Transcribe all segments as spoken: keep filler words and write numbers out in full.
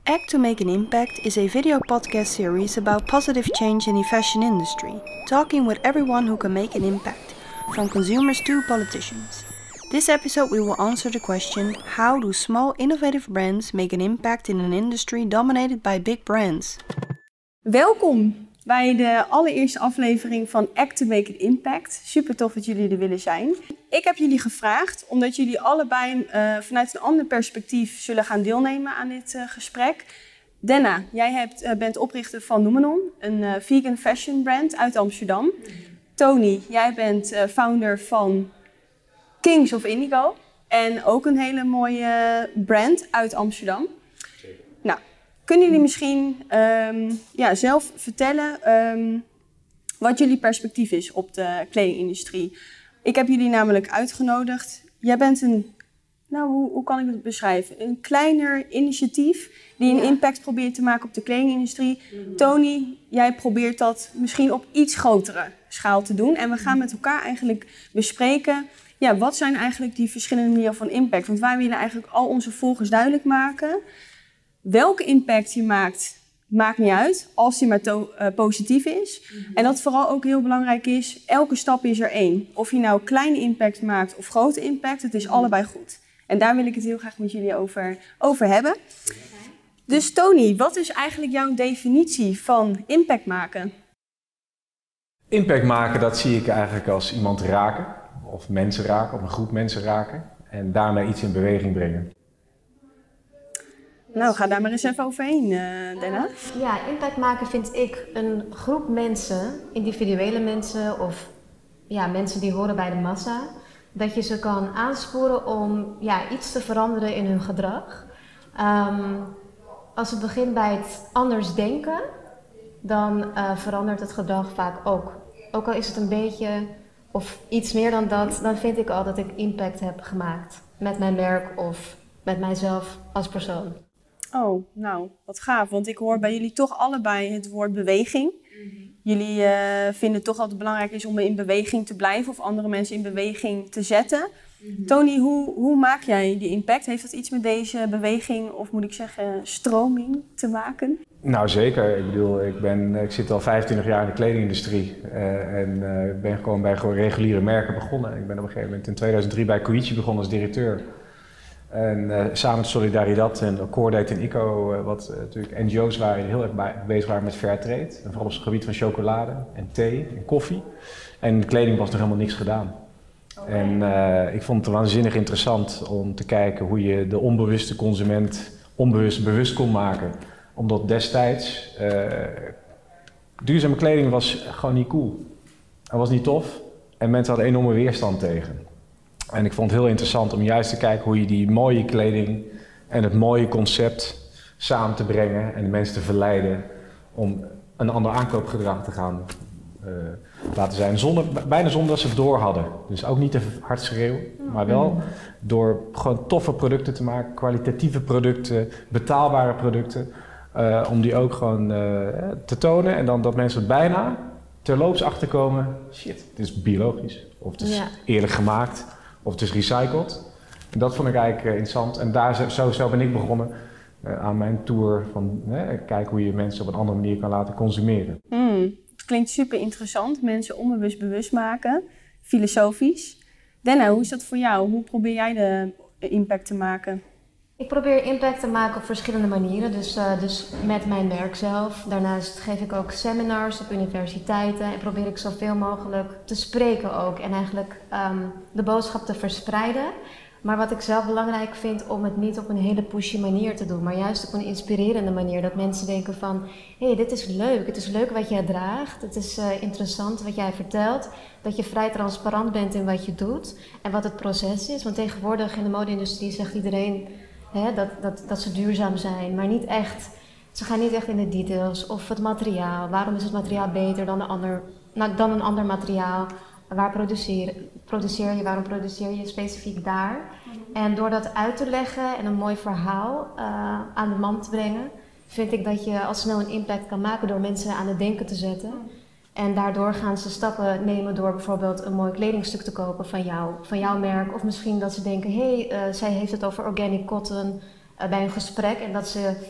Act to Make an Impact is a video podcast series about positive change in the fashion industry, talking with everyone who can make an impact, from consumers to politicians. This episode we will answer the question, how do small innovative brands make an impact in an industry dominated by big brands? Welkom bij de allereerste aflevering van Act to Make an Impact. Super tof dat jullie er willen zijn. Ik heb jullie gevraagd omdat jullie allebei uh, vanuit een ander perspectief zullen gaan deelnemen aan dit uh, gesprek. Denna, jij hebt, uh, bent oprichter van Numenon, een uh, vegan fashion brand uit Amsterdam. Tony, jij bent uh, founder van Kings of Indigo en ook een hele mooie brand uit Amsterdam. Nou, kunnen jullie misschien um, ja, zelf vertellen um, wat jullie perspectief is op de kledingindustrie? Ik heb jullie namelijk uitgenodigd. Jij bent een, nou hoe, hoe kan ik het beschrijven? Een kleiner initiatief die een ja. impact probeert te maken op de kledingindustrie. Mm-hmm. Tony, jij probeert dat misschien op iets grotere schaal te doen. En we gaan met elkaar eigenlijk bespreken, ja, wat zijn eigenlijk die verschillende manieren van impact? Want wij willen eigenlijk al onze volgers duidelijk maken. Welke impact je maakt, maakt niet uit, als die maar to- uh, positief is. Mm-hmm. En dat vooral ook heel belangrijk is, elke stap is er één. Of je nou kleine impact maakt of grote impact, het is mm-hmm. allebei goed. En daar wil ik het heel graag met jullie over, over hebben. Okay. Dus Tony, wat is eigenlijk jouw definitie van impact maken? Impact maken, dat zie ik eigenlijk als iemand raken. Of mensen raken, of een groep mensen raken. En daarmee iets in beweging brengen. Nou, ga daar maar eens even overheen, uh, Denna. Ja, impact maken vind ik een groep mensen, individuele mensen of ja, mensen die horen bij de massa, dat je ze kan aansporen om ja, iets te veranderen in hun gedrag. Um, als het begint bij het anders denken, dan uh, verandert het gedrag vaak ook. Ook al is het een beetje of iets meer dan dat, dan vind ik al dat ik impact heb gemaakt met mijn merk of met mijzelf als persoon. Oh, nou, wat gaaf. Want ik hoor bij jullie toch allebei het woord beweging. Mm-hmm. Jullie uh, vinden het toch dat het belangrijk is om in beweging te blijven of andere mensen in beweging te zetten. Mm-hmm. Tony, hoe, hoe maak jij die impact? Heeft dat iets met deze beweging of moet ik zeggen stroming te maken? Nou zeker. Ik bedoel, ik, ben, ik zit al vijfentwintig jaar in de kledingindustrie uh, en uh, ben gewoon bij gewoon reguliere merken begonnen. Ik ben op een gegeven moment in tweeduizend drie bij Koichi begonnen als directeur. En uh, samen met Solidaridad en Cordate en ICO, uh, wat uh, natuurlijk N G O's waren die heel erg bij, bezig waren met fair trade. En vooral op het gebied van chocolade en thee en koffie. En in de kleding was nog helemaal niks gedaan. Okay. En uh, ik vond het waanzinnig interessant om te kijken hoe je de onbewuste consument onbewust bewust kon maken. Omdat destijds uh, duurzame kleding was gewoon niet cool. Het was niet tof en mensen hadden enorme weerstand tegen. En ik vond het heel interessant om juist te kijken hoe je die mooie kleding en het mooie concept samen te brengen en de mensen te verleiden om een ander aankoopgedrag te gaan uh, laten zijn. Zonder, bijna zonder dat ze het door hadden. Dus ook niet te hard schreeuwen, maar wel door gewoon toffe producten te maken, kwalitatieve producten, betaalbare producten. Uh, om die ook gewoon uh, te tonen en dan dat mensen bijna terloops achterkomen, shit, het is biologisch of het is ja. eerlijk gemaakt. Of het is recycled. En dat vond ik eigenlijk uh, interessant. En daar zo, zo ben ik begonnen uh, aan mijn tour van uh, kijken hoe je mensen op een andere manier kan laten consumeren. Mm, het klinkt super interessant. Mensen onbewust bewust maken. Filosofisch. Denna, hoe is dat voor jou? Hoe probeer jij de impact te maken? Ik probeer impact te maken op verschillende manieren. Dus, uh, dus met mijn merk zelf. Daarnaast geef ik ook seminars op universiteiten. En probeer ik zoveel mogelijk te spreken ook. En eigenlijk um, de boodschap te verspreiden. Maar wat ik zelf belangrijk vind om het niet op een hele pushy manier te doen. Maar juist op een inspirerende manier. Dat mensen denken van, hé, hey, dit is leuk. Het is leuk wat jij draagt. Het is uh, interessant wat jij vertelt. Dat je vrij transparant bent in wat je doet. En wat het proces is. Want tegenwoordig in de mode-industrie zegt iedereen He, dat, dat, dat ze duurzaam zijn, maar niet echt, ze gaan niet echt in de details of het materiaal. Waarom is het materiaal beter dan een ander, dan een ander materiaal? Waar produceer, produceer je, waarom produceer je specifiek daar? En door dat uit te leggen en een mooi verhaal uh, aan de man te brengen, vind ik dat je al snel een impact kan maken door mensen aan het denken te zetten. En daardoor gaan ze stappen nemen door bijvoorbeeld een mooi kledingstuk te kopen van jou, van jouw merk. Of misschien dat ze denken, hé, hey, uh, zij heeft het over organic cotton uh, bij een gesprek. En dat ze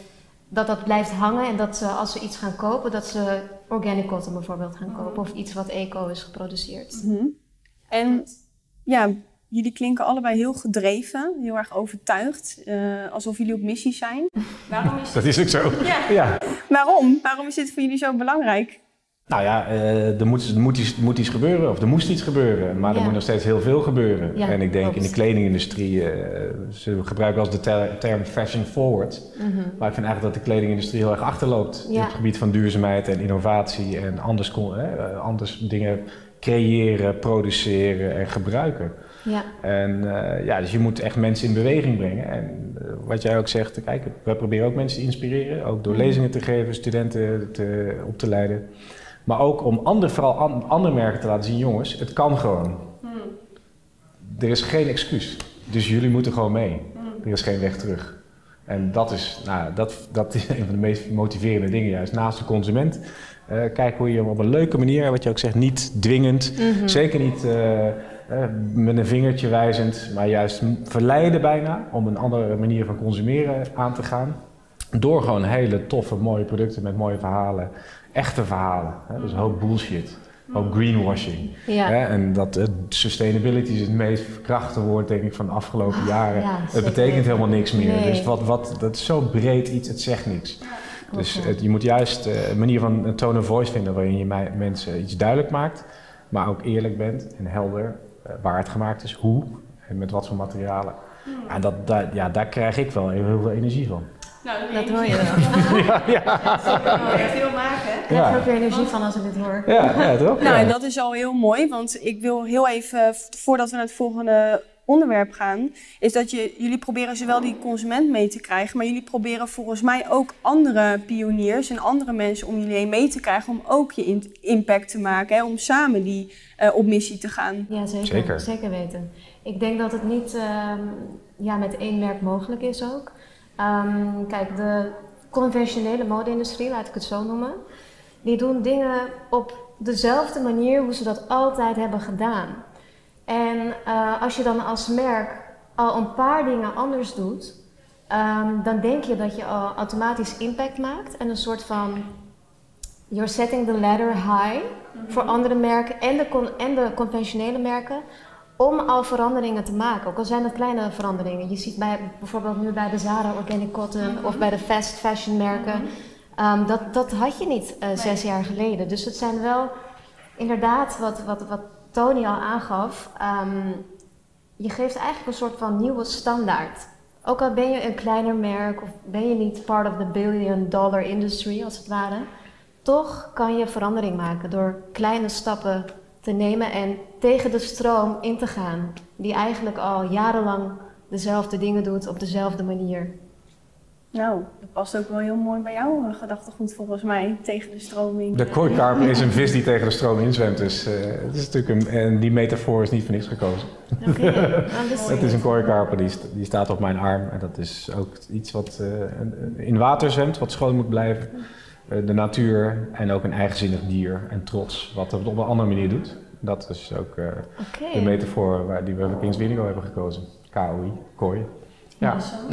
dat dat blijft hangen en dat ze als ze iets gaan kopen, dat ze organic cotton bijvoorbeeld gaan kopen of iets wat eco is geproduceerd. Mm-hmm. En ja, jullie klinken allebei heel gedreven, heel erg overtuigd, uh, alsof jullie op missie zijn. Waarom is dat is ook zo. Ja. Ja. Waarom? Waarom is dit voor jullie zo belangrijk? Nou ja, uh, er, moet, er moet, iets, moet iets gebeuren, of er moest iets gebeuren, maar er ja. moet nog steeds heel veel gebeuren. Ja, en ik denk klopt. in de kledingindustrie, uh, ze gebruiken als de ter, term fashion forward, mm-hmm. maar ik vind eigenlijk dat de kledingindustrie heel erg achterloopt ja. op het gebied van duurzaamheid en innovatie en anders, uh, anders dingen creëren, produceren en gebruiken. Ja. En uh, ja, dus je moet echt mensen in beweging brengen. En uh, wat jij ook zegt, kijk, wij proberen ook mensen te inspireren, ook door mm. lezingen te geven, studenten te, op te leiden. Maar ook om andere, vooral an, andere merken te laten zien, jongens, het kan gewoon. Mm. Er is geen excuus, dus jullie moeten gewoon mee. Mm. Er is geen weg terug. En dat is, nou, dat, dat is een van de meest motiverende dingen juist, naast de consument. Uh, kijk hoe je hem op een leuke manier, wat je ook zegt, niet dwingend, mm-hmm. zeker niet uh, uh, met een vingertje wijzend, maar juist verleiden bijna om een andere manier van consumeren aan te gaan. Door gewoon hele toffe, mooie producten met mooie verhalen, echte verhalen. Hè? Dus een hoop bullshit, een hoop greenwashing. Ja. Hè? En dat uh, sustainability is het meest verkrachte woord, denk ik, van de afgelopen jaren. Ja, het betekent helemaal niks meer. Nee. Dus wat, wat, dat is zo breed iets, het zegt niks. Dus het, je moet juist uh, een manier van een tone of voice vinden waarin je mij, mensen iets duidelijk maakt, maar ook eerlijk bent en helder uh, waar het gemaakt is, hoe en met wat voor materialen. Hmm. En dat, dat, ja, daar krijg ik wel heel veel energie van. Nou, dat hoor je wel. ja, ja. Dat is veel maken. Ik krijg er ook weer energie van als ik dit hoor. Ja, ja toch? Nou, ja. en dat is al heel mooi, want ik wil heel even, voordat we naar het volgende onderwerp gaan, is dat je, jullie proberen zowel die consument mee te krijgen, maar jullie proberen volgens mij ook andere pioniers en andere mensen om jullie heen mee te krijgen om ook je in, impact te maken, hè, om samen die uh, op missie te gaan. Ja, zeker, zeker. Zeker weten. Ik denk dat het niet um, ja, met één merk mogelijk is ook. Um, kijk, de conventionele mode-industrie, laat ik het zo noemen, die doen dingen op dezelfde manier hoe ze dat altijd hebben gedaan. En uh, als je dan als merk al een paar dingen anders doet, um, dan denk je dat je al automatisch impact maakt en een soort van you're setting the ladder high mm-hmm. voor andere merken en de, con- en de conventionele merken om al veranderingen te maken. Ook al zijn het kleine veranderingen. Je ziet bij, bijvoorbeeld nu bij de Zara Organic Cotton mm-hmm. of bij de fast fashion merken, mm-hmm. um, dat, dat had je niet uh, zes nee. jaar geleden. Dus het zijn wel inderdaad wat, wat, wat Tony al aangaf, um, je geeft eigenlijk een soort van nieuwe standaard. Ook al ben je een kleiner merk of ben je niet part of the billion dollar industry als het ware, toch kan je verandering maken door kleine stappen te nemen en tegen de stroom in te gaan, die eigenlijk al jarenlang dezelfde dingen doet op dezelfde manier. Nou, dat past ook wel heel mooi bij jouw gedachtegoed volgens mij, tegen de stroom in. De kooikarper is een vis die tegen de stroom inzwemt, dus uh, het is natuurlijk een, en die metafoor is niet voor niks gekozen. Oké. Okay. Het is een kooikarper die, st- die staat op mijn arm en dat is ook iets wat uh, in water zwemt, wat schoon moet blijven. Uh, de natuur en ook een eigenzinnig dier en trots, wat het op een andere manier doet. Dat is ook uh, okay. de metafoor waar, die we bij Kings Windigo hebben gekozen. K O I, kooi. Ja.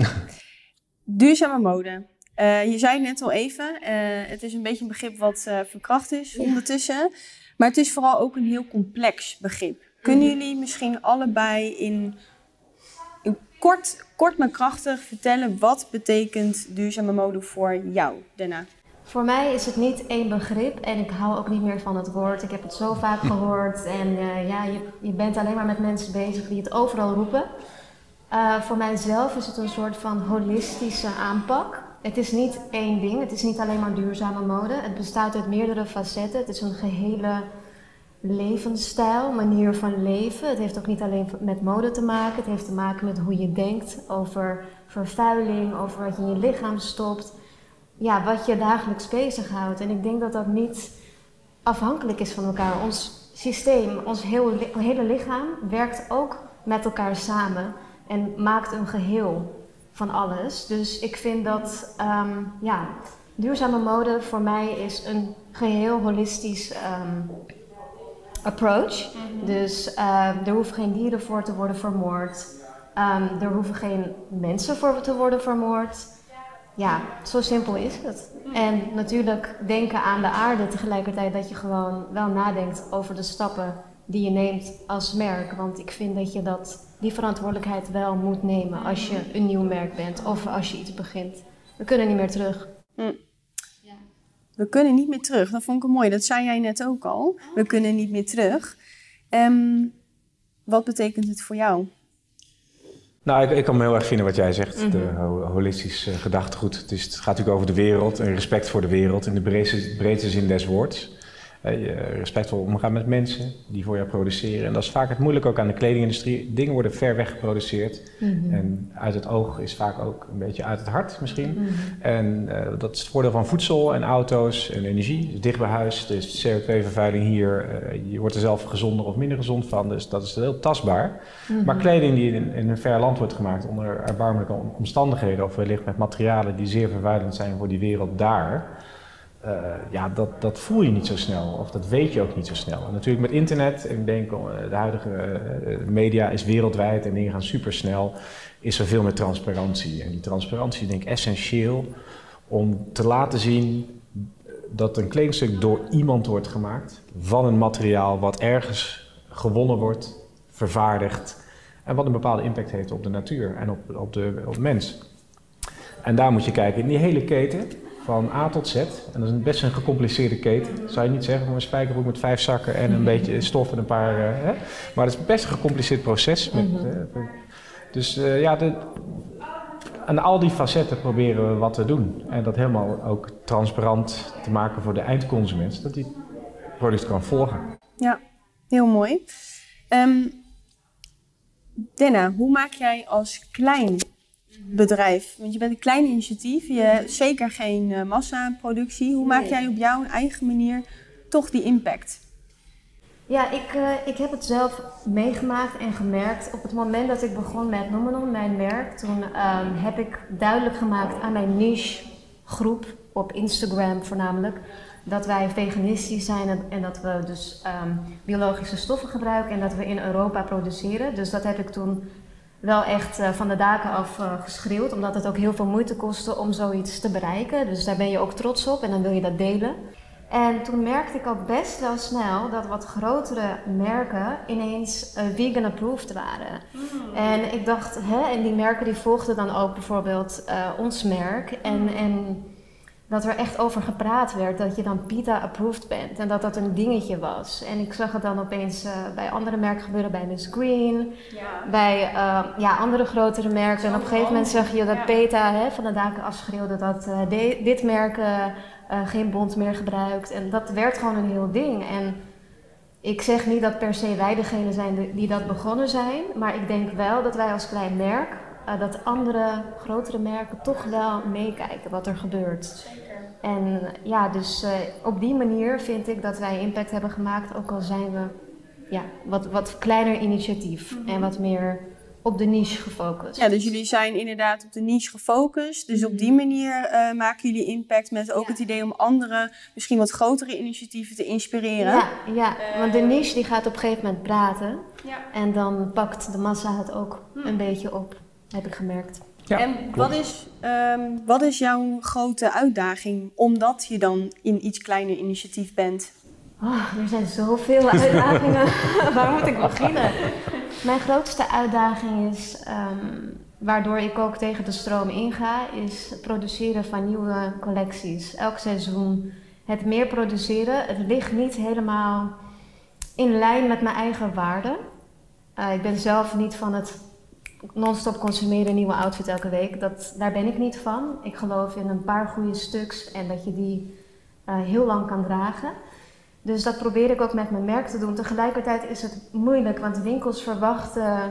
Duurzame mode. Uh, je zei net al even, uh, het is een beetje een begrip wat uh, verkracht is ja. ondertussen. Maar het is vooral ook een heel complex begrip. Kunnen jullie misschien allebei in, in kort, kort maar krachtig vertellen wat betekent duurzame mode voor jou, Denna? Voor mij is het niet één begrip en ik hou ook niet meer van het woord. Ik heb het zo vaak gehoord en uh, ja, je, je bent alleen maar met mensen bezig die het overal roepen. Uh, voor mijzelf is het een soort van holistische aanpak. Het is niet één ding, het is niet alleen maar duurzame mode. Het bestaat uit meerdere facetten. Het is een gehele levensstijl, manier van leven. Het heeft ook niet alleen met mode te maken. Het heeft te maken met hoe je denkt over vervuiling, over wat je in je lichaam stopt. Ja, wat je dagelijks bezighoudt. En ik denk dat dat niet afhankelijk is van elkaar. Ons systeem, ons hele, hele lichaam werkt ook met elkaar samen. En maakt een geheel van alles. Dus ik vind dat um, ja, duurzame mode voor mij is een geheel holistisch um, approach. Mm-hmm. Dus uh, er hoeven geen dieren voor te worden vermoord. Um, er hoeven geen mensen voor te worden vermoord. ja, zo simpel is het. En natuurlijk denken aan de aarde tegelijkertijd dat je gewoon wel nadenkt over de stappen die je neemt als merk. Want ik vind dat je dat, die verantwoordelijkheid wel moet nemen als je een nieuw merk bent of als je iets begint. We kunnen niet meer terug. Mm. Ja. We kunnen niet meer terug, dat vond ik mooi. Dat zei jij net ook al. We kunnen niet meer terug. Um, wat betekent het voor jou? Nou, ik, ik kan me heel erg vinden wat jij zegt, mm-hmm. de ho- holistische uh, gedachtegoed. Het, is, het gaat natuurlijk over de wereld en respect voor de wereld in de breedste, breedste zin des woords. Uh, respectvol omgaan met mensen die voor jou produceren. En dat is vaak het moeilijke ook aan de kledingindustrie. Dingen worden ver weg geproduceerd. Mm-hmm. En uit het oog is vaak ook een beetje uit het hart misschien. Mm-hmm. En uh, dat is het voordeel van voedsel en auto's en energie. Dus dicht bij huis, dus C O twee vervuiling hier. Uh, je wordt er zelf gezonder of minder gezond van. Dus dat is heel tastbaar. Mm-hmm. Maar kleding die in, in een ver land wordt gemaakt onder erbarmelijke omstandigheden. Of wellicht met materialen die zeer vervuilend zijn voor die wereld daar. Uh, ja, dat, dat voel je niet zo snel, of dat weet je ook niet zo snel. En natuurlijk met internet, en ik denk uh, de huidige uh, media is wereldwijd en dingen gaan supersnel, is er veel meer transparantie. En die transparantie denk ik essentieel om te laten zien dat een kledingstuk door iemand wordt gemaakt, van een materiaal wat ergens gewonnen wordt, vervaardigd en wat een bepaalde impact heeft op de natuur en op, op, de, op de mens. En daar moet je kijken in die hele keten. Van A tot Z. En dat is een best een gecompliceerde keten. Zou je niet zeggen, een spijkerbroek met vijf zakken en een beetje stof en een paar... Uh, hè? Maar het is best een gecompliceerd proces. Met, uh, dus uh, ja, de, aan al die facetten proberen we wat te doen. En dat helemaal ook transparant te maken voor de eindconsument. Zodat die het product kan volgen. Ja, heel mooi. Um, Denna, hoe maak jij als klein bedrijf, want je bent een klein initiatief, je hebt zeker geen uh, massaproductie. Hoe maak jij op jouw eigen manier toch die impact? Ja, ik, uh, ik heb het zelf meegemaakt en gemerkt. Op het moment dat ik begon met Nomenon, mijn merk, toen um, heb ik duidelijk gemaakt aan mijn niche groep, op Instagram voornamelijk, dat wij veganistisch zijn en, en dat we dus um, biologische stoffen gebruiken en dat we in Europa produceren. Dus dat heb ik toen wel echt uh, van de daken af uh, geschreeuwd, omdat het ook heel veel moeite kostte om zoiets te bereiken. Dus daar ben je ook trots op en dan wil je dat delen. En toen merkte ik ook best wel snel dat wat grotere merken ineens uh, vegan approved waren. Mm. En ik dacht, hè, en die merken die volgden dan ook bijvoorbeeld uh, ons merk. En, mm. en dat er echt over gepraat werd dat je dan PETA approved bent en dat dat een dingetje was. En ik zag het dan opeens uh, bij andere merken gebeuren, bij Miss Green, ja. bij uh, ja, andere grotere merken. En op een gegeven moment zag je dat ja. PETA hè, van de daken afschreeuwde dat uh, de, dit merk uh, uh, geen bont meer gebruikt. En dat werd gewoon een heel ding. En ik zeg niet dat per se wij degene zijn die dat begonnen zijn, maar ik denk wel dat wij als klein merk, Uh, dat andere, grotere merken toch wel meekijken wat er gebeurt. Zeker. En ja, dus uh, op die manier vind ik dat wij impact hebben gemaakt, ook al zijn we ja, wat, wat kleiner initiatief mm-hmm. en wat meer op de niche gefocust. Ja, dus jullie zijn inderdaad op de niche gefocust. Dus mm-hmm. op die manier uh, maken jullie impact met ook ja. het idee om andere, misschien wat grotere initiatieven te inspireren. Ja, ja. Uh, want de niche die gaat op een gegeven moment praten. Ja. En dan pakt de massa het ook mm. een beetje op. Heb ik gemerkt. Ja, en wat is, um, wat is jouw grote uitdaging omdat je dan in iets kleiner initiatief bent? Oh, er zijn zoveel uitdagingen. Waar moet ik beginnen? Mijn grootste uitdaging is, um, waardoor ik ook tegen de stroom inga, is het produceren van nieuwe collecties. Elk seizoen het meer produceren. Het ligt niet helemaal in lijn met mijn eigen waarden. Uh, ik ben zelf niet van het non-stop consumeren, een nieuwe outfit elke week. Dat, daar ben ik niet van. Ik geloof in een paar goede stuks en dat je die uh, heel lang kan dragen. Dus dat probeer ik ook met mijn merk te doen. Tegelijkertijd is het moeilijk, want winkels verwachten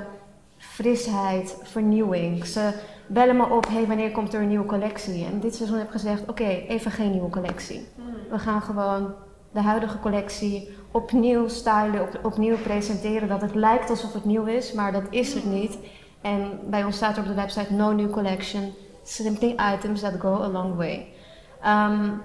frisheid, vernieuwing. Ze bellen me op, hey, wanneer komt er een nieuwe collectie? En dit seizoen heb ik gezegd, oké, okay, even geen nieuwe collectie. We gaan gewoon de huidige collectie opnieuw stylen, op, opnieuw presenteren. Dat het lijkt alsof het nieuw is, maar dat is het niet. En bij ons staat er op de website no new collection, simply items that go a long way. Um,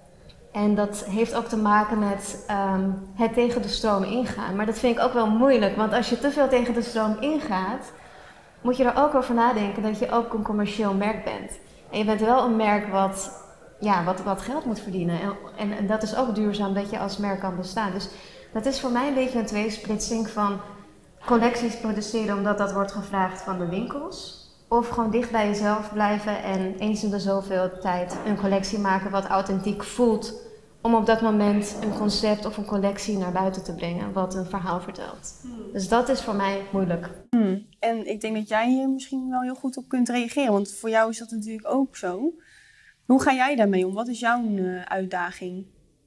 en dat heeft ook te maken met um, het tegen de stroom ingaan. Maar dat vind ik ook wel moeilijk, want als je te veel tegen de stroom ingaat, moet je er ook over nadenken dat je ook een commercieel merk bent. En je bent wel een merk wat, ja, wat, wat geld moet verdienen. En, en, en dat is ook duurzaam dat je als merk kan bestaan. Dus dat is voor mij een beetje een tweesplitsing van collecties produceren omdat dat wordt gevraagd van de winkels. Of gewoon dicht bij jezelf blijven en eens in de zoveel tijd een collectie maken wat authentiek voelt. Om op dat moment een concept of een collectie naar buiten te brengen wat een verhaal vertelt. Hmm. Dus dat is voor mij moeilijk. Hmm. En ik denk dat jij hier misschien wel heel goed op kunt reageren, want voor jou is dat natuurlijk ook zo. Hoe ga jij daarmee om? Wat is jouw uh, uitdaging?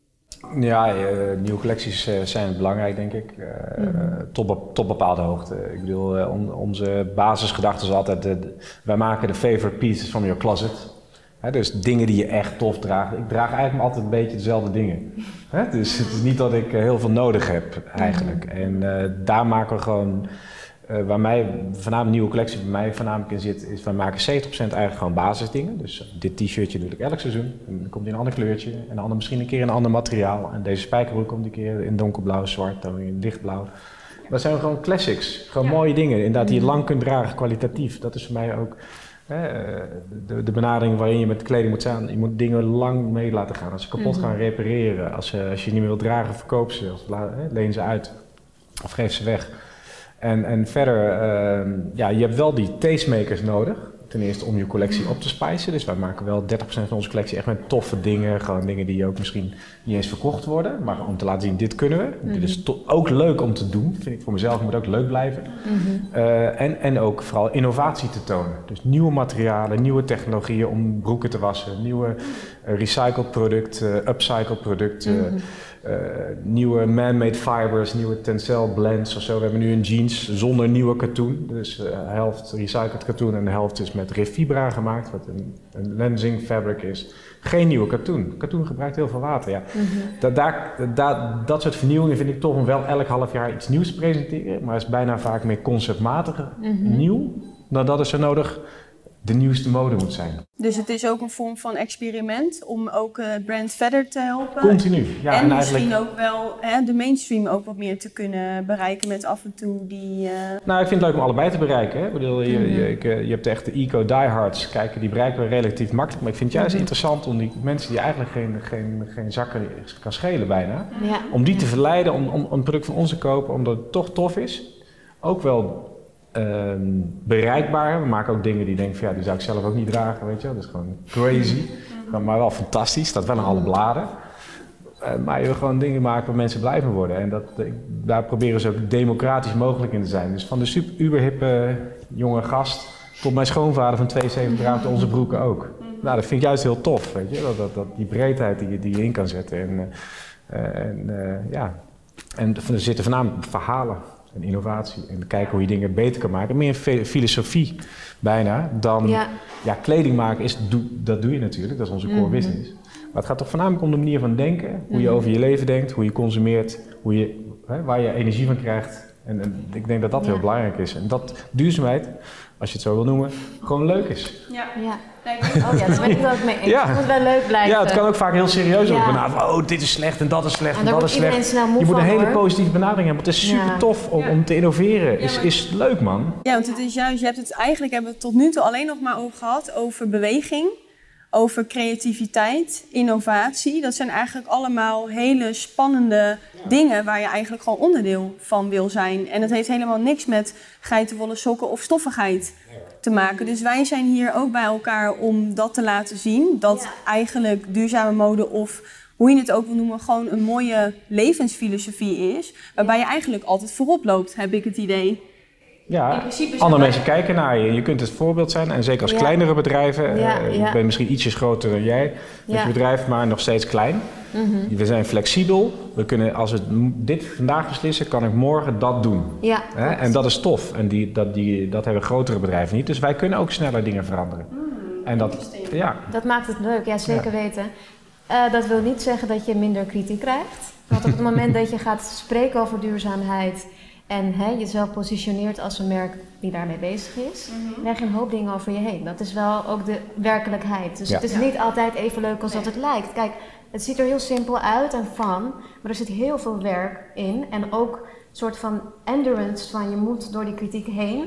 Ja, uh, nieuwe collecties uh, zijn belangrijk, denk ik. Uh, mm-hmm. tot, tot bepaalde hoogte. Ik bedoel, uh, on, onze basisgedachte is altijd, uh, wij maken de favorite pieces from your closet. He, dus dingen die je echt tof draagt. Ik draag eigenlijk altijd een beetje dezelfde dingen. He, dus het is niet dat ik uh, heel veel nodig heb, eigenlijk. Mm-hmm. En uh, daar maken we gewoon... Uh, waar mij, voornamelijk nieuwe collectie bij mij voornamelijk in zit, is wij maken zeventig procent eigenlijk gewoon basisdingen. Dus dit t-shirtje doe ik elk seizoen. En dan komt in een ander kleurtje. En de ander misschien een keer in een ander materiaal. En deze spijkerbroek komt een keer in donkerblauw, zwart, dan in lichtblauw. Dat zijn gewoon classics. Gewoon ja. mooie dingen. Inderdaad, die je lang kunt dragen, kwalitatief. Dat is voor mij ook hè, de, de benadering waarin je met de kleding moet staan. Je moet dingen lang mee laten gaan. Als ze kapot gaan, repareren. Als, uh, als je niet meer wilt dragen, verkoop ze. Of hè, leen ze uit. Of geef ze weg. En, en verder, uh, ja, je hebt wel die tastemakers nodig. Ten eerste om je collectie op te spicen. Dus wij maken wel dertig procent van onze collectie echt met toffe dingen. Gewoon dingen die ook misschien niet eens verkocht worden. Maar om te laten zien, dit kunnen we. Mm-hmm. Dit is to- ook leuk om te doen. Vind ik voor mezelf, moet ook leuk blijven. Mm-hmm. Uh, en, en ook vooral innovatie te tonen. Dus nieuwe materialen, nieuwe technologieën om broeken te wassen. Nieuwe uh, recycled producten, upcycled producten. Mm-hmm. Uh, nieuwe man-made fibers, nieuwe tencel blends of zo. We hebben nu een jeans zonder nieuwe katoen. Dus de uh, helft recycled katoen en de helft is met Refibra gemaakt, wat een, een lensing fabric is. Geen nieuwe katoen. Katoen gebruikt heel veel water, ja. Mm-hmm. Dat, daar, dat, dat soort vernieuwingen vind ik tof om wel elk half jaar iets nieuws te presenteren. Maar het is bijna vaak meer conceptmatig mm-hmm. nieuw. Dan dat is er nodig de nieuwste mode moet zijn. Dus het is ook een vorm van experiment om ook het uh, brand verder te helpen. Continu, ja. En, en misschien eigenlijk ook wel hè, de mainstream ook wat meer te kunnen bereiken met af en toe die... Uh... Nou, ik vind het leuk om allebei te bereiken. Hè. Ik bedoel, je, mm-hmm. je, je, je hebt echt de eco-diehards, kijken, die bereiken we relatief makkelijk. Maar ik vind het juist mm-hmm. interessant om die mensen die eigenlijk geen, geen, geen zakken kan schelen bijna, ja. om die te verleiden om, om een product van ons te kopen, omdat het toch tof is. Ook wel... Uh, bereikbaar. We maken ook dingen die denken van ja, die zou ik zelf ook niet dragen, weet je wel. Dat is gewoon crazy. Mm-hmm. Maar wel fantastisch. Staat wel in alle bladen. Uh, maar je wil gewoon dingen maken waar mensen blij van worden. En dat, uh, daar proberen ze ook democratisch mogelijk in te zijn. Dus van de super uberhippe jonge gast tot mijn schoonvader van tweeënzeventig draagt onze broeken ook. Mm-hmm. Nou, dat vind ik juist heel tof, weet je. Dat, dat, dat, die breedheid die je, die je in kan zetten. En, uh, en uh, ja, en er zitten voornamelijk verhalen. En innovatie en kijken hoe je dingen beter kan maken. Meer filosofie bijna dan... Ja, ja kleding maken, is, do, dat doe je natuurlijk, dat is onze core mm-hmm. business. Maar het gaat toch voornamelijk om de manier van denken. Hoe mm-hmm. je over je leven denkt, hoe je consumeert, hoe je, hè, waar je energie van krijgt. En, en ik denk dat dat ja. heel belangrijk is. En dat duurzaamheid, als je het zo wil noemen, gewoon leuk is. Ja, ja. Oh ja, daar ben ik het ook mee eens. Ja. Het moet wel leuk blijven. Ja, het kan ook vaak heel serieus worden. Ja. Nou, oh, dit is slecht en dat is slecht en, en dat is slecht. Je moet een hele hoor. positieve benadering hebben. Het is super ja. tof om, ja. om te innoveren. Is, ja, is leuk, man. Ja, want het is juist, je hebt het eigenlijk hebben we het tot nu toe alleen nog maar over gehad over beweging, over creativiteit, innovatie. Dat zijn eigenlijk allemaal hele spannende ja. dingen waar je eigenlijk gewoon onderdeel van wil zijn. En dat heeft helemaal niks met geitenwolle sokken of stoffigheid te maken. Dus wij zijn hier ook bij elkaar om dat te laten zien. Dat ja. eigenlijk duurzame mode of hoe je het ook wil noemen, gewoon een mooie levensfilosofie is. Waarbij je eigenlijk altijd voorop loopt, heb ik het idee. Ja, andere mensen kijken naar je. Je kunt het voorbeeld zijn. En zeker als ja. kleinere bedrijven. Ja, uh, ja. Ik ben misschien ietsjes groter dan jij met ja. je bedrijf, maar nog steeds klein. Mm-hmm. We zijn flexibel. We kunnen, als we dit vandaag beslissen, kan ik morgen dat doen. Ja, Hè? En dat is tof. En die, dat, die, dat hebben grotere bedrijven niet. Dus wij kunnen ook sneller dingen veranderen. Mm, en dat, ja. dat maakt het leuk, ja zeker ja. weten. Uh, dat wil niet zeggen dat je minder kritiek krijgt. Want op het moment dat je gaat spreken over duurzaamheid en hè, jezelf positioneert als een merk die daarmee bezig is, mm-hmm. leg je een hoop dingen over je heen. Dat is wel ook de werkelijkheid. Dus ja. het is niet altijd even leuk als nee. dat het lijkt. Kijk, het ziet er heel simpel uit en fun, maar er zit heel veel werk in. En ook een soort van endurance van je moet door die kritiek heen.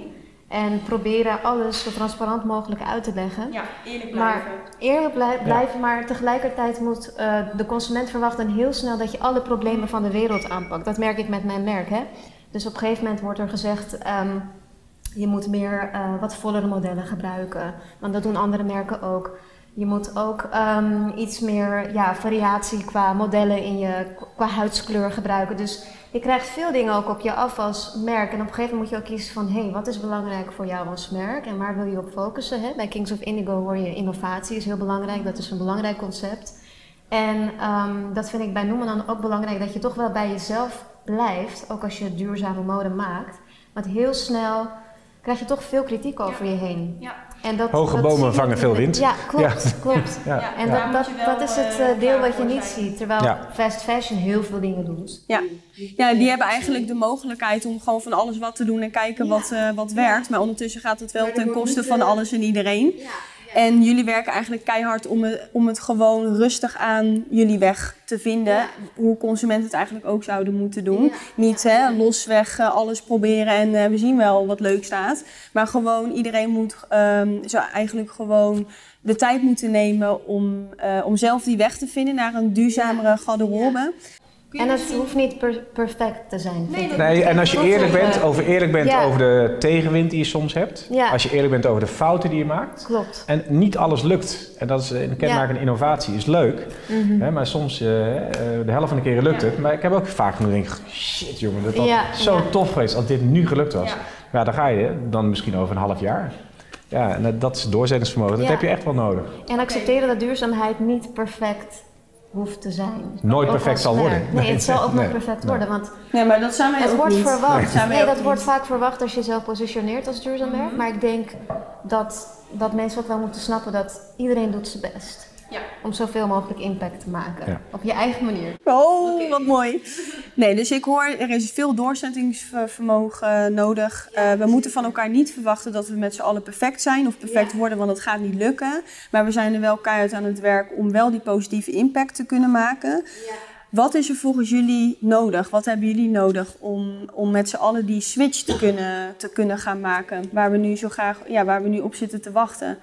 En proberen alles zo transparant mogelijk uit te leggen. Ja, eerlijk blijven. Maar eerlijk blij blijven, ja. maar tegelijkertijd moet uh, de consument verwachten heel snel dat je alle problemen van de wereld aanpakt. Dat merk ik met mijn merk. Hè? Dus op een gegeven moment wordt er gezegd, um, je moet meer uh, wat vollere modellen gebruiken. Want dat doen andere merken ook. Je moet ook um, iets meer ja, variatie qua modellen in je, qua huidskleur gebruiken. Dus je krijgt veel dingen ook op je af als merk. En op een gegeven moment moet je ook kiezen van, hé, hey, wat is belangrijk voor jou als merk? En waar wil je op focussen? Hè? Bij Kings of Indigo hoor je innovatie is heel belangrijk. Dat is een belangrijk concept. En um, dat vind ik bij Noemen dan ook belangrijk, dat je toch wel bij jezelf blijft. Ook als je duurzame mode maakt. Want heel snel krijg je toch veel kritiek over ja. je heen. Ja. En dat, Hoge dat bomen vangen veel wind. Ja, klopt. Ja. klopt. Ja. Ja. En Ja. dat, dat, dat is het uh, deel wat je niet ziet. Terwijl Ja. fast fashion heel veel dingen doet. Ja. ja, die hebben eigenlijk de mogelijkheid om gewoon van alles wat te doen en kijken wat, uh, wat werkt. Maar ondertussen gaat het wel ten koste van alles en iedereen. En jullie werken eigenlijk keihard om het, om het gewoon rustig aan jullie weg te vinden. Ja. Hoe consumenten het eigenlijk ook zouden moeten doen. Ja. Niet hè, losweg uh, alles proberen en uh, we zien wel wat leuk staat. Maar gewoon iedereen moet um, zou eigenlijk gewoon de tijd moeten nemen om, uh, om zelf die weg te vinden naar een duurzamere garderobe. Ja. En het hoeft niet per perfect te zijn. Nee, nee, en als je eerlijk bent, over, eerlijk bent ja. over de tegenwind die je soms hebt. Ja. Als je eerlijk bent over de fouten die je maakt. Klopt. En niet alles lukt. En dat is een kenmerk van ja. innovatie. Is leuk. Mm-hmm. Hè, maar soms, uh, de helft van de keren lukt ja. het. Maar ik heb ook vaak genoeg denk shit jongen, dat was ja. zo ja. tof geweest als dit nu gelukt was. Ja. Ja, dan ga je dan misschien over een half jaar. Ja, en dat is doorzettingsvermogen. Dat ja. heb je echt wel nodig. En accepteren dat duurzaamheid niet perfect hoeft te zijn. Nooit perfect zal worden. Nee, het zal ook nooit perfect worden. Want nee, maar dat zijn wij het ook wordt niet. verwacht. Nee, nee dat niet. wordt vaak verwacht als je jezelf positioneert als duurzaam merk. Mm-hmm. Maar ik denk dat, dat mensen ook wel moeten snappen dat iedereen doet zijn best. Ja. Om zoveel mogelijk impact te maken. Ja. Op je eigen manier. Oh, okay. Wat mooi. Nee, dus ik hoor, er is veel doorzettingsvermogen nodig. Uh, we moeten van elkaar niet verwachten dat we met z'n allen perfect zijn of perfect ja. worden, want dat gaat niet lukken. Maar we zijn er wel keihard aan het werk om wel die positieve impact te kunnen maken. Ja. Wat is er volgens jullie nodig? Wat hebben jullie nodig om, om met z'n allen die switch te kunnen, te kunnen gaan maken? Waar we nu zo graag, ja, waar we nu op zitten te wachten?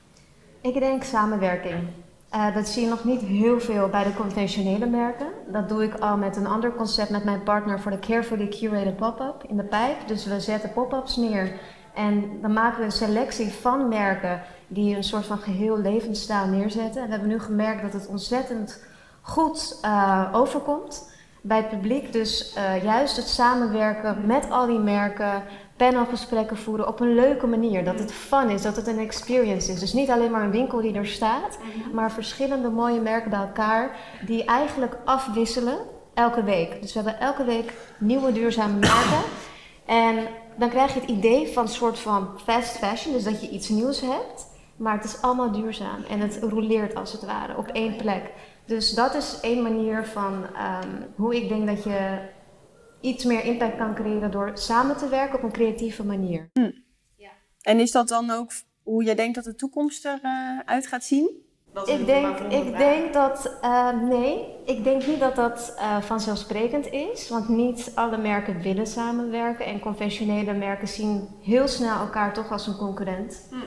Ik denk samenwerking. Uh, dat zie je nog niet heel veel bij de conventionele merken. Dat doe ik al met een ander concept met mijn partner voor de Carefully Curated Pop-up in de pijp. Dus we zetten pop-ups neer en dan maken we een selectie van merken die een soort van geheel levensstijl neerzetten. En we hebben nu gemerkt dat het ontzettend goed uh, overkomt bij het publiek. Dus uh, juist het samenwerken met al die merken, panelgesprekken voeren op een leuke manier. Dat het fun is, dat het een experience is. Dus niet alleen maar een winkel die er staat, mm-hmm. maar verschillende mooie merken bij elkaar die eigenlijk afwisselen elke week. Dus we hebben elke week nieuwe duurzame merken. En dan krijg je het idee van een soort van fast fashion, dus dat je iets nieuws hebt, maar het is allemaal duurzaam en het rouleert als het ware op één plek. Dus dat is één manier van um, hoe ik denk dat je iets meer impact kan creëren door samen te werken op een creatieve manier. Hm. Ja. En is dat dan ook hoe jij denkt dat de toekomst eruit uh, gaat zien? Ik denk, ik denk dat, uh, nee, ik denk niet dat dat uh, vanzelfsprekend is, want niet alle merken willen samenwerken en conventionele merken zien heel snel elkaar toch als een concurrent. Hm.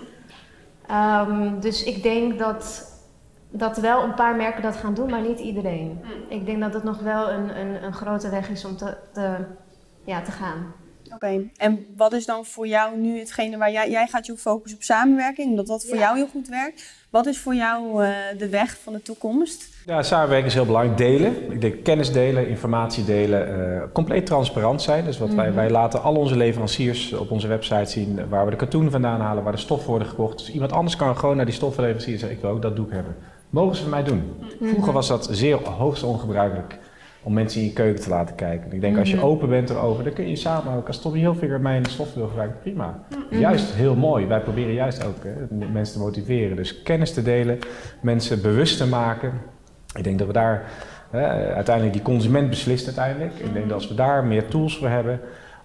Um, dus ik denk dat, dat wel een paar merken dat gaan doen, maar niet iedereen. Hm. Ik denk dat het nog wel een, een, een grote weg is om te, te, ja, te gaan. Oké, okay. En wat is dan voor jou nu hetgene waar jij, jij gaat je focussen op samenwerking, omdat dat voor ja. jou heel goed werkt. Wat is voor jou uh, de weg van de toekomst? Ja, samenwerken is heel belangrijk. Delen. Ik denk kennis delen, informatie delen, uh, compleet transparant zijn. Dus wat mm-hmm. wij, wij laten al onze leveranciers op onze website zien waar we de katoen vandaan halen, waar de stoffen worden gekocht. Dus iemand anders kan gewoon naar die stoffenleverancier zeggen, ik wil ook dat doek hebben. Mogen ze van mij doen? Mm-hmm. Vroeger was dat zeer hoogst ongebruikelijk om mensen in je keuken te laten kijken. Ik denk mm-hmm. als je open bent erover, dan kun je samen ook, als Tommy Hilfiger mijn stof wil gebruiken, prima. Mm-hmm. Juist heel mooi. Wij proberen juist ook hè, mensen te motiveren. Dus kennis te delen, mensen bewust te maken. Ik denk dat we daar, hè, uiteindelijk die consument beslist uiteindelijk. Ik denk dat als we daar meer tools voor hebben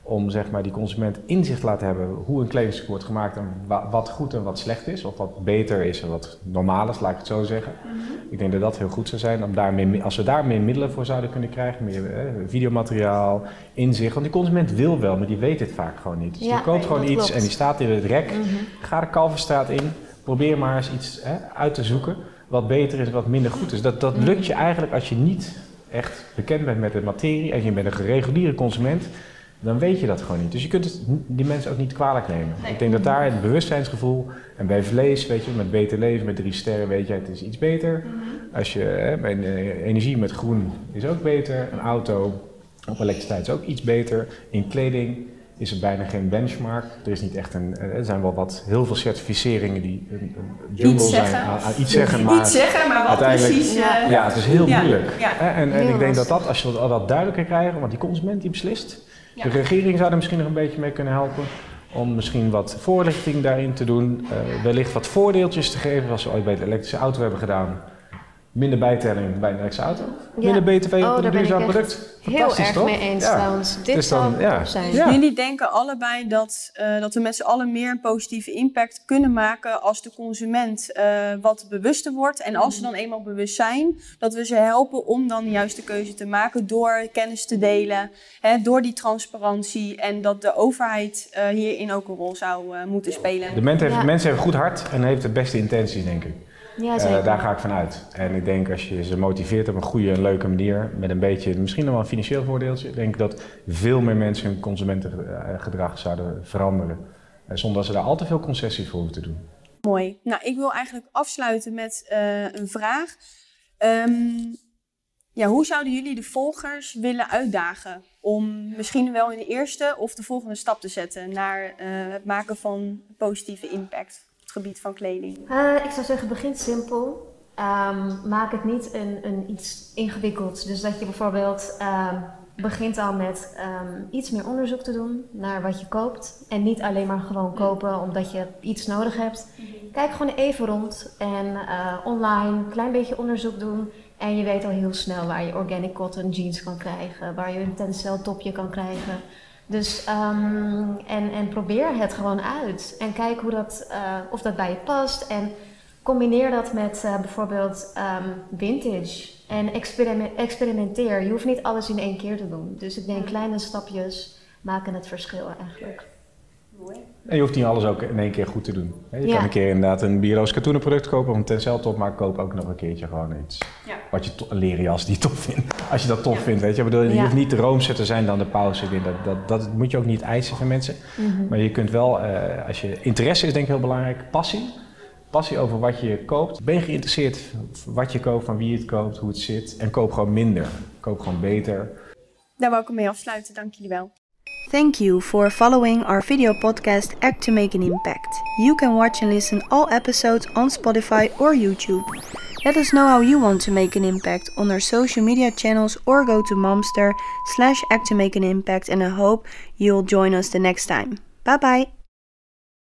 om zeg maar, die consument inzicht te laten hebben hoe een kledingstuk wordt gemaakt en wa wat goed en wat slecht is. Of wat beter is en wat normaal is, laat ik het zo zeggen. Mm-hmm. Ik denk dat dat heel goed zou zijn. Om daar meer, als we daar meer middelen voor zouden kunnen krijgen, meer eh, videomateriaal, inzicht. Want die consument wil wel, maar die weet het vaak gewoon niet. Dus ja, die koopt gewoon iets klopt. En die staat in het rek. Mm-hmm. Ga de Kalverstraat in, probeer maar eens iets hè, uit te zoeken wat beter is en wat minder goed is. Dat, dat lukt je eigenlijk als je niet echt bekend bent met de materie en je bent een gereguliere consument. Dan weet je dat gewoon niet. Dus je kunt het, die mensen ook niet kwalijk nemen. Nee. Ik denk dat daar het bewustzijnsgevoel, en bij vlees, weet je, met beter leven, met drie sterren, weet je, het is iets beter. Mm-hmm. Als je, hè, bij energie met groen is ook beter. Een auto op elektriciteit is ook iets beter. In kleding is er bijna geen benchmark. Er is niet echt een, er zijn wel wat, heel veel certificeringen die een, een jungle zijn. Aan, aan iets zeggen, maar, iets zeggen, maar wat precies. Ja, ja, het is heel ja. moeilijk. Ja. En, en heel ik denk dat dat, als je dat wat duidelijker krijgt, want die consument die beslist. Ja. De regering zou er misschien nog een beetje mee kunnen helpen. Om misschien wat voorlichting daarin te doen. Uh, wellicht wat voordeeltjes te geven, zoals we ooit bij de elektrische auto hebben gedaan. Minder bijtelling bij een elektrische auto. Ja. Minder B T W oh, op een duurzaam product. Heel erg toch? Mee eens ja. trouwens. Dit dus dan, zou ja. zijn. Ja. Jullie denken allebei dat, uh, dat we met z'n allen meer een positieve impact kunnen maken als de consument uh, wat bewuster wordt. En als ze dan eenmaal bewust zijn, dat we ze helpen om dan de juiste keuze te maken door kennis te delen, hè, door die transparantie. En dat de overheid uh, hierin ook een rol zou uh, moeten spelen. De mens heeft, ja. mensen hebben goed hart en heeft de beste intenties, denk ik. Ja, uh, daar ga ik van uit. En ik denk als je ze motiveert op een goede en leuke manier, met een beetje, misschien nog wel een financieel voordeeltje, denk ik dat veel meer mensen hun consumentengedrag zouden veranderen. Uh, zonder dat ze daar al te veel concessies voor hoeven te doen. Mooi. Nou, ik wil eigenlijk afsluiten met uh, een vraag. Um, ja, hoe zouden jullie de volgers willen uitdagen om misschien wel in de eerste of de volgende stap te zetten naar uh, het maken van positieve impact? Gebied van kleding? Uh, ik zou zeggen, begin simpel. Um, maak het niet een, een iets ingewikkelds. Dus dat je bijvoorbeeld um, begint al met um, iets meer onderzoek te doen naar wat je koopt. En niet alleen maar gewoon kopen omdat je iets nodig hebt. Kijk gewoon even rond en uh, online een klein beetje onderzoek doen. En je weet al heel snel waar je organic cotton jeans kan krijgen. Waar je een tencel topje kan krijgen. Dus um, en, en probeer het gewoon uit en kijk hoe dat, uh, of dat bij je past en combineer dat met uh, bijvoorbeeld um, vintage en experiment, experimenteer. Je hoeft niet alles in één keer te doen. Dus ik denk kleine stapjes maken het verschil eigenlijk. Mooi. En je hoeft niet alles ook in één keer goed te doen. Je ja. kan een keer inderdaad een biologisch katoenen product kopen of een tenceltop, maar koop ook nog een keertje gewoon iets. Ja. Wat je een leren jas die je tof vindt. Als je dat tof ja. vindt, weet je. Ik bedoel, je ja. hoeft niet de roomser te zijn dan de pauze. Dat, dat, dat moet je ook niet eisen van mensen. Mm-hmm. Maar je kunt wel, uh, als je interesse is denk ik heel belangrijk, passie. Passie over wat je koopt. Ben je geïnteresseerd wat je koopt, van wie je het koopt, hoe het zit. En koop gewoon minder. Koop gewoon beter. Daar wil ik mee afsluiten. Dank jullie wel. Thank you for following our video podcast Act to Make an Impact. You can watch and listen all episodes on Spotify or YouTube. Let us know how you want to make an impact on our social media channels or go to momster slash act to make an impact and I hope you'll join us the next time. Bye bye!